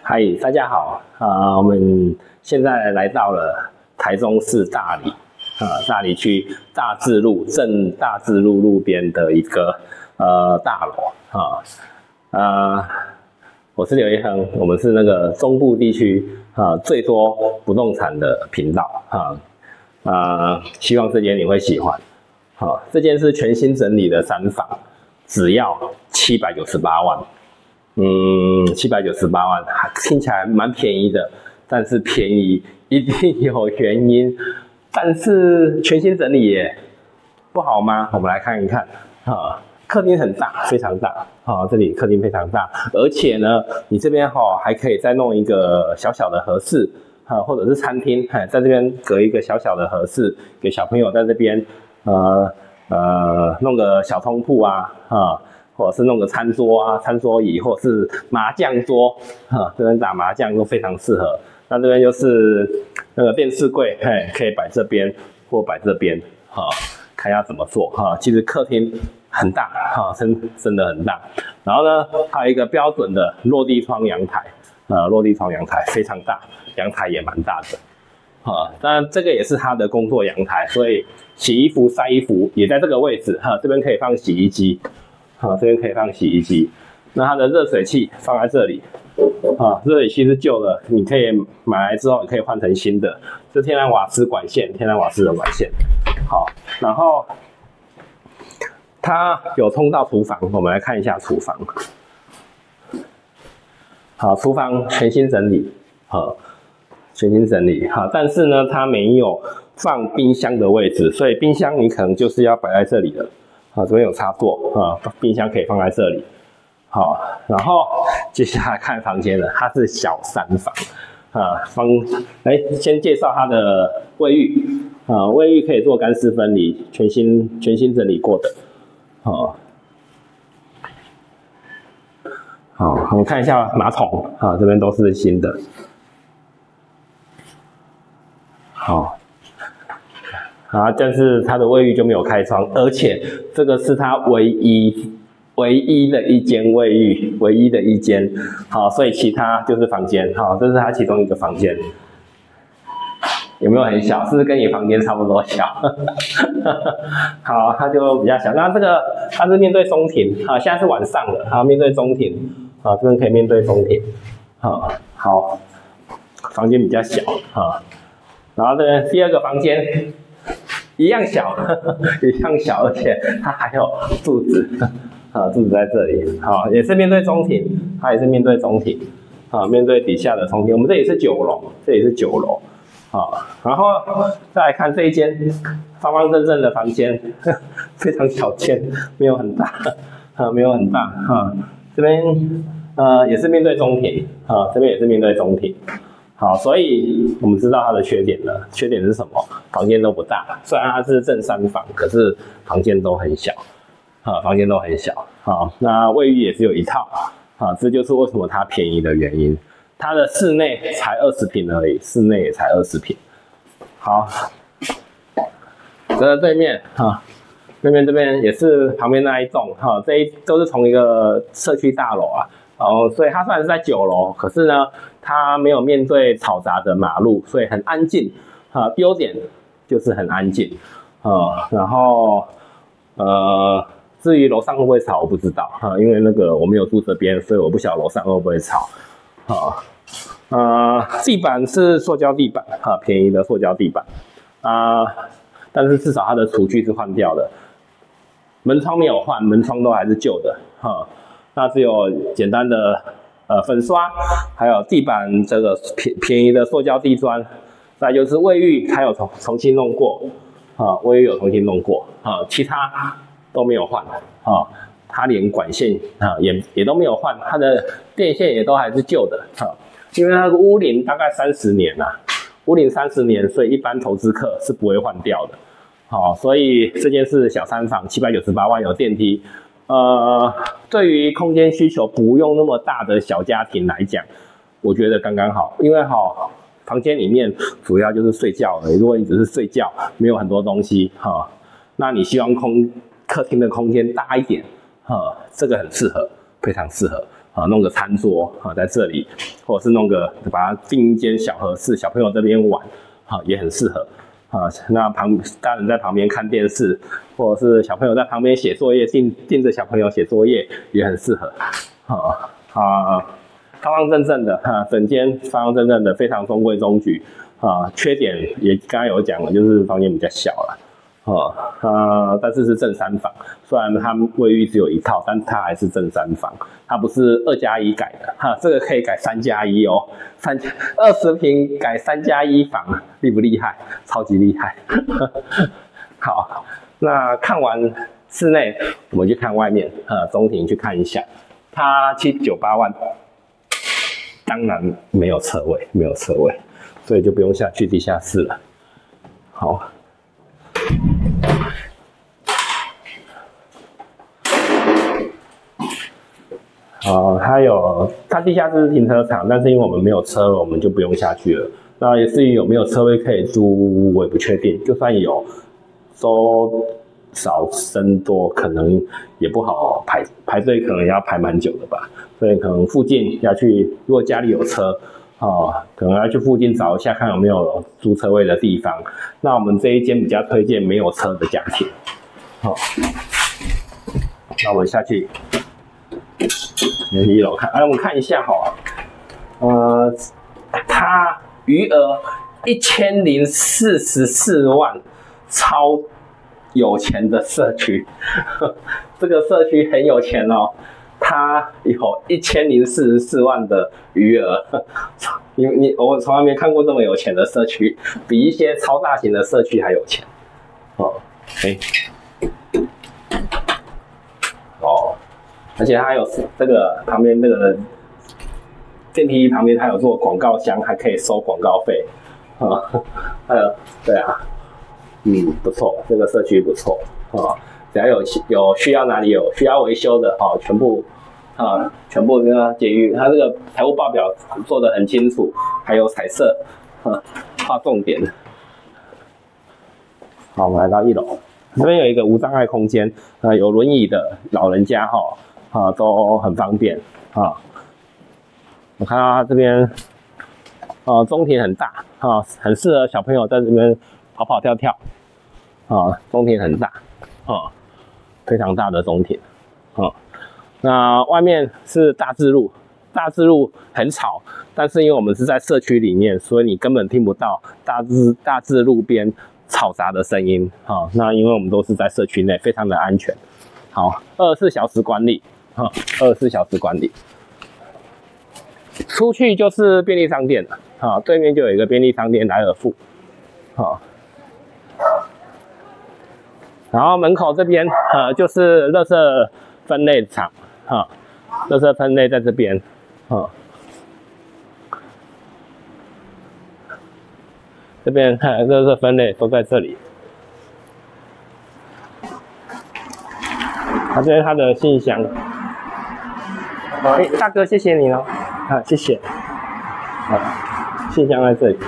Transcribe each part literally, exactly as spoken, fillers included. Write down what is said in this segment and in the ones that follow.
嗨，大家好啊、呃！我们现在来到了台中市大里啊、呃，大里区大智路正大智路路边的一个呃大楼啊。呃，我是刘一亨，我们是那个中部地区啊、呃、最多不动产的频道啊。呃，希望这间你会喜欢。好、啊，这间是全新整理的三房，只要七百九十八万。嗯，七百九十八万，听起来蛮便宜的，但是便宜一定有原因。但是全新整理耶，不好吗？我们来看一看啊，客厅很大，非常大啊，这里客厅非常大，而且呢，你这边哈还可以再弄一个小小的和室啊，或者是餐厅，哎，在这边隔一个小小的和室，给小朋友在这边呃呃弄个小通铺啊啊。或者是弄个餐桌啊、餐桌椅，或者是麻将桌，哈，这边打麻将都非常适合。那这边就是那个电视柜，嘿，可以摆这边或摆这边，哈，看要怎么做哈。其实客厅很大，哈，真真的很大。然后呢，还有一个标准的落地窗阳台，呃，落地窗阳台非常大，阳台也蛮大的，哈。当然这个也是他的工作阳台，所以洗衣服、晒衣服也在这个位置，哈，这边可以放洗衣机。好，这边可以放洗衣机，那它的热水器放在这里，啊，热水器是旧的，你可以买来之后，你可以换成新的，是天然瓦斯管线，天然瓦斯的管线。好，然后它有通到厨房，我们来看一下厨房。好，厨房全新整理，好，全新整理，好，但是呢，它没有放冰箱的位置，所以冰箱你可能就是要摆在这里了。好，这边有插座啊，冰箱可以放在这里。好，然后接下来看房间了，它是小三房啊。房，哎，先介绍它的卫浴啊，卫浴可以做干湿分离，全新全新整理过的。好，好，我们看一下马桶啊，这边都是新的。好。啊，但是它的卫浴就没有开窗，而且这个是它唯一唯一的一间卫浴，唯一的一间。好，所以其他就是房间。好，这是它其中一个房间，有没有很小？是不是跟你房间差不多小？好，它就比较小。那这个它是面对中庭，啊，现在是晚上了，好，面对中庭，啊，这边可以面对中庭。好，好，房间比较小，啊，然后这边第二个房间。一样小，呵呵一样小，而且它还有柱子，啊，柱子在这里，好，也是面对中庭，它也是面对中庭，啊，面对底下的中庭。我们这里是九楼，这里是九楼，啊，然后再来看这一间方方正正的房间，非常小间，没有很大，啊，没有很大，啊，这边呃也是面对中庭，啊，这边也是面对中庭。好，所以我们知道它的缺点了。缺点是什么？房间都不大，虽然它是正三房，可是房间都很小，啊，房间都很小。好，那卫浴也是有一套，啊，这就是为什么它便宜的原因。它的室内才二十坪而已，室内也才二十坪。好，这个对面，哈，对面这边也是旁边那一栋，哈，这一都是同一个社区大楼啊。哦，所以它虽然是在九楼，可是呢，它没有面对嘈杂的马路，所以很安静。啊，优点就是很安静。啊，然后呃，至于楼上会不会吵，我不知道啊，因为那个我没有住这边，所以我不晓得楼上会不会吵。啊，呃，地板是塑胶地板，哈、啊，便宜的塑胶地板。啊，但是至少它的厨具是换掉的，门窗没有换，门窗都还是旧的。哈、啊。那只有简单的呃粉刷，还有地板这个便便宜的塑胶地砖，再就是卫浴，它有重重新弄过啊，卫浴有重新弄过啊，其他都没有换啊，它连管线啊也也都没有换，它的电线也都还是旧的啊，因为那个屋龄大概三十年啦，屋龄三十年，所以一般投资客是不会换掉的。好，所以这间是小三房，七百九十八万，有电梯。呃，对于空间需求不用那么大的小家庭来讲，我觉得刚刚好，因为好房间里面主要就是睡觉而已。如果你只是睡觉，没有很多东西哈，那你希望空客厅的空间大一点，哈，这个很适合，非常适合。 啊，弄个餐桌啊在这里，或者是弄个把它订一间小和室，小朋友这边玩，啊也很适合。啊，那旁大人在旁边看电视，或者是小朋友在旁边写作业，盯盯着小朋友写作业也很适合。啊啊，方方正正的哈、啊，整间方方正正的，非常中规中矩。啊，缺点也刚刚有讲了，就是房间比较小了。哦，呃，但是是正三房，虽然它卫浴只有一套，但它还是正三房，它不是二加一改的，哈，这个可以改三加一哦，三二十平改三加一房，厉不厉害？超级厉害。好，那看完室内，我们去看外面，呃，中庭去看一下，它七九八万，当然没有车位，没有车位，所以就不用下去地下室了。好。呃，它有它地下室是停车场，但是因为我们没有车，我们就不用下去了。那也至于有没有车位可以租，我也不确定。就算有，收少生多，可能也不好排排队，可能要排蛮久的吧。所以可能附近要去，如果家里有车，哦，可能要去附近找一下，看有没有租车位的地方。那我们这一间比较推荐没有车的家庭。好，那我们下去。一楼看，哎，我们看一下哈，呃，它余额一千零四十四万，超有钱的社区，这个社区很有钱哦，它有一千零四十四万的余额，你你我从来没看过这么有钱的社区，比一些超大型的社区还有钱，哦，哎、欸，哦。而且它还有这个旁边这个电梯旁边，它有做广告箱，还可以收广告费啊。还有，对啊，嗯，不错，这个社区不错啊。只要有有需要哪里有需要维修的哈，全部啊，全部跟它节约。它这个财务报表做得很清楚，还有彩色啊，画重点。好，我们来到一楼，这边有一个无障碍空间，呃，有轮椅的老人家哈。啊，都很方便啊！我看到它这边，啊，中庭很大啊，很适合小朋友在这边跑跑跳跳啊。中庭很大啊，非常大的中庭啊。那外面是大智路，大智路很吵，但是因为我们是在社区里面，所以你根本听不到大智大智路边嘈杂的声音啊。那因为我们都是在社区内，非常的安全。好，二十四小时管理。二十四小时管理，出去就是便利商店了。啊，对面就有一个便利商店莱尔富。好，然后门口这边呃就是垃圾分类场。哈，垃圾分类在这边。啊，这边看垃圾分类都在这里。它这边它的信箱。哎、欸，大哥，谢谢你哦，啊，谢谢。好，信箱在这里。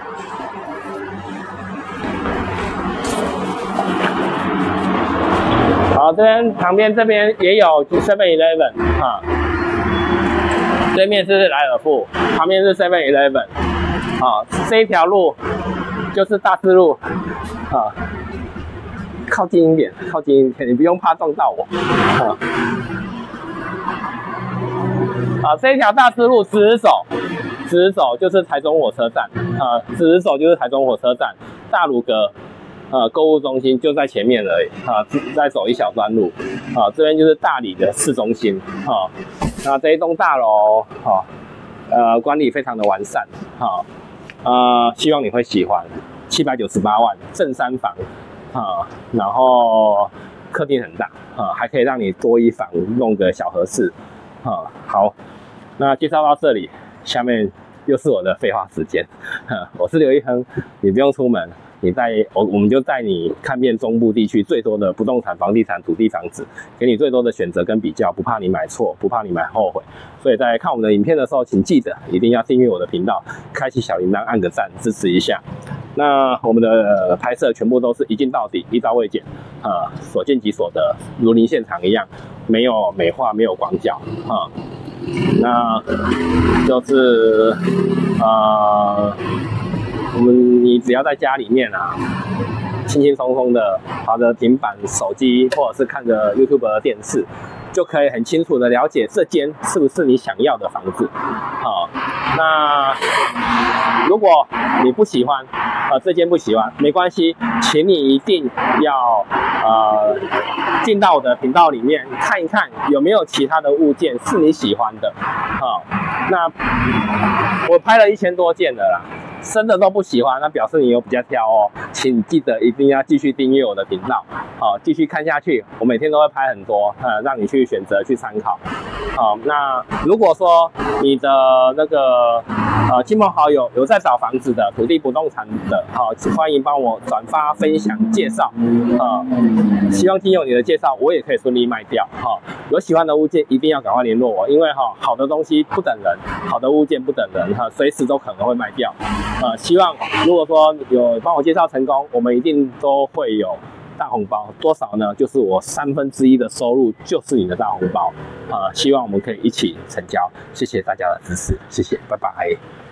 好，这边旁边这边也有 seven eleven 啊，对面是莱尔富，旁边是 seven eleven 啊，这一条路就是大智路啊，靠近一点，靠近一点，你不用怕撞到我啊。啊，这一条大智路直走，直走就是台中火车站啊，直走就是台中火车站，大鲁阁呃购物中心就在前面而已啊，再走一小段路啊，这边就是大里的市中心啊。那这一栋大楼啊，呃管理非常的完善啊，呃希望你会喜欢，七百九十八万正三房啊，然后客厅很大啊，还可以让你多一房弄个小和室。啊，好，那介绍到这里，下面又是我的废话时间。我是刘一亨，你不用出门，你带我，我们就带你看遍中部地区最多的不动产、房地产、土地、房子，给你最多的选择跟比较，不怕你买错，不怕你买后悔。所以在看我们的影片的时候，请记得一定要订阅我的频道，开启小铃铛，按个赞，支持一下。那我们的拍摄全部都是一镜到底，一刀未剪，啊、呃，所见即所得，如临现场一样，没有美化，没有广角，啊、呃， 那就是呃，我们你只要在家里面啊，轻轻松松的划着平板、手机，或者是看着 YouTube 的电视，就可以很清楚的了解这间是不是你想要的房子。好，那如果你不喜欢，呃，这间不喜欢，没关系，请你一定要呃进到我的频道里面看一看有没有其他的物件是你喜欢的。好，那我拍了一千多件的啦。真的都不喜欢，那表示你有比较挑哦，请记得一定要继续订阅我的频道，好，继续看下去。我每天都会拍很多，呃，让你去选择去参考。好，那如果说你的那个呃亲朋好友有在找房子的、土地不动产的，好，欢迎帮我转发、分享、介绍，呃，希望经由你的介绍，我也可以顺利卖掉。好，有喜欢的物件一定要赶快联络我，因为哈好的东西不等人，好的物件不等人，哈，随时都可能会卖掉。呃，希望如果说有帮我介绍成功，我们一定都会有大红包，多少呢？就是我三分之一的收入就是你的大红包。呃，希望我们可以一起成交，谢谢大家的支持，谢谢，拜拜。